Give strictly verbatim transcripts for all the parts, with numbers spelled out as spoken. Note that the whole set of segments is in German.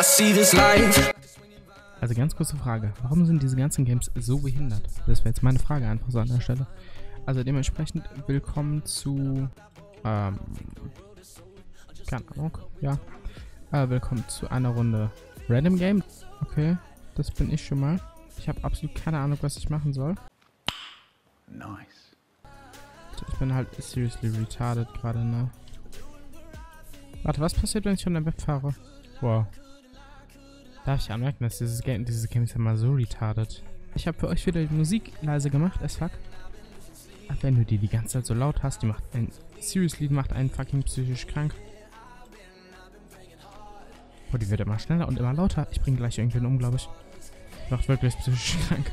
I see this life. Also ganz kurze Frage, warum sind diese ganzen Games so behindert? Das wäre jetzt meine Frage einfach so an der Stelle. Also dementsprechend willkommen zu, ähm, keine Ahnung, ja, äh, willkommen zu einer Runde Random Game. Okay, das bin ich schon mal. Ich habe absolut keine Ahnung, was ich machen soll. Nice. Ich bin halt seriously retarded gerade, ne? Warte, was passiert, wenn ich von der Map fahre? Wow. Darf ich anmerken, dass dieses Game, dieses Game ist ja mal so retarded. Ich habe für euch wieder die Musik leise gemacht, as fuck. Ach, wenn du die die ganze Zeit so laut hast, die macht einen, seriously, die macht einen fucking psychisch krank. Boah, die wird immer schneller und immer lauter. Ich bringe gleich irgendwen um, glaube ich. Die macht wirklich psychisch krank.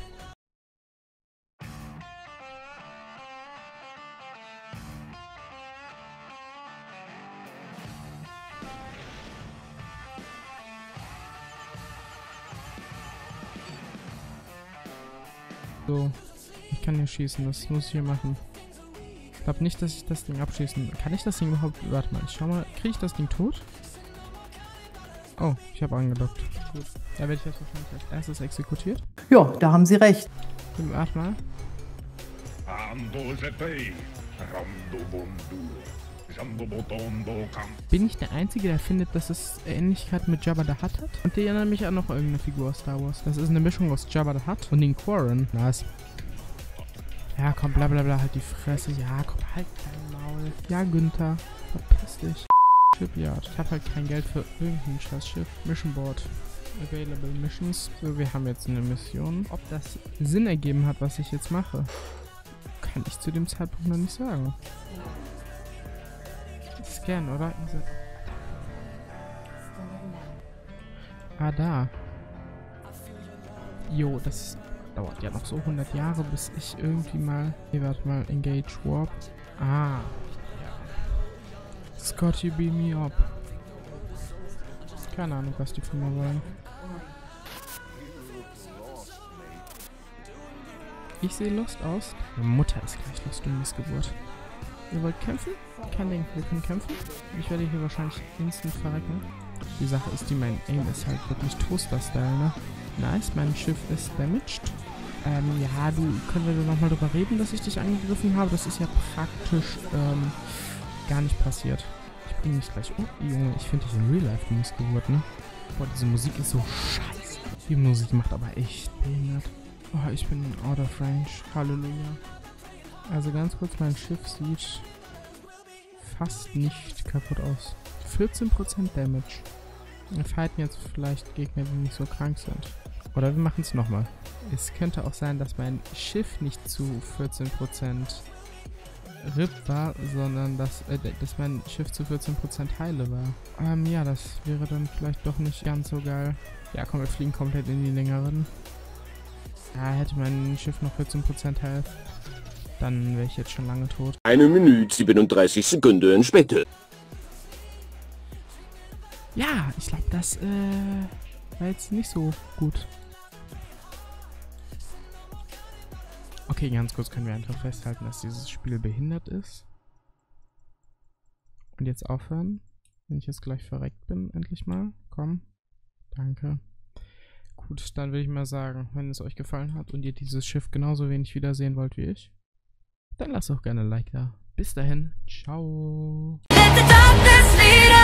So, ich kann hier schießen, das muss ich hier machen. Ich glaube nicht, dass ich das Ding abschießen kann. Ich das Ding überhaupt... Warte mal, ich schau mal. Kriege ich das Ding tot? Oh, ich habe angedockt. Gut. Da werde ich jetzt wahrscheinlich als erstes exekutiert. Ja, da haben Sie recht. Warte mal. Bin ich der Einzige, der findet, dass es Ähnlichkeit mit Jabba the Hutt hat? Und die erinnern mich an noch irgendeine Figur aus Star Wars. Das ist eine Mischung aus Jabba the Hutt und den Quarren. Nice. Ja, komm, bla bla bla, halt die Fresse. Ja, komm, halt dein Maul. Ja, Günther, verpiss dich. Shipyard. Ich hab halt kein Geld für irgendein scheiß Schiff. Mission Board. Available Missions. So, wir haben jetzt eine Mission. Ob das Sinn ergeben hat, was ich jetzt mache, kann ich zu dem Zeitpunkt noch nicht sagen. Scan, oder? Ah, da. Jo, das dauert ja noch so hundert Jahre, bis ich irgendwie mal... Hier, warte mal, Engage Warp. Ah. Scotty, beam me up. Keine Ahnung, was die von mir wollen. Ich sehe lost aus. Meine Mutter ist gleich lost, du Missgeburt. Ihr wollt kämpfen? Kein Ding, wir können kämpfen. Ich werde hier wahrscheinlich instant verrecken. Die Sache ist, die mein Aim ist halt wirklich Toaster-Style, ne? Nice, mein Schiff ist damaged. Ähm, ja, du, können wir da nochmal drüber reden, dass ich dich angegriffen habe? Das ist ja praktisch, ähm, gar nicht passiert. Ich bringe mich gleich um. Junge, ich finde dich in Real Life Missgeburt, ne? Boah, diese Musik ist so scheiße. Die Musik macht aber echt behindert. Oh, ich bin out of range. Halleluja. Also ganz kurz, mein Schiff sieht fast nicht kaputt aus. vierzehn Prozent Damage. Wir fighten jetzt vielleicht Gegner, die nicht so krank sind. Oder wir machen es nochmal. Es könnte auch sein, dass mein Schiff nicht zu vierzehn Prozent R I P war, sondern dass, äh, dass mein Schiff zu vierzehn Prozent Heile war. Ähm, ja, das wäre dann vielleicht doch nicht ganz so geil. Ja, komm, wir fliegen komplett in die längeren. Ja, hätte mein Schiff noch vierzehn Prozent Health, dann wäre ich jetzt schon lange tot. Eine Minute siebenunddreißig Sekunden später. Ja, ich glaube, das äh, war jetzt nicht so gut. Okay, ganz kurz können wir einfach festhalten, dass dieses Spiel behindert ist. Und jetzt aufhören, wenn ich jetzt gleich verreckt bin, endlich mal. Komm. Danke. Gut, dann würde ich mal sagen, wenn es euch gefallen hat und ihr dieses Schiff genauso wenig wiedersehen wollt wie ich, dann lasst auch gerne ein Like da. Bis dahin, ciao.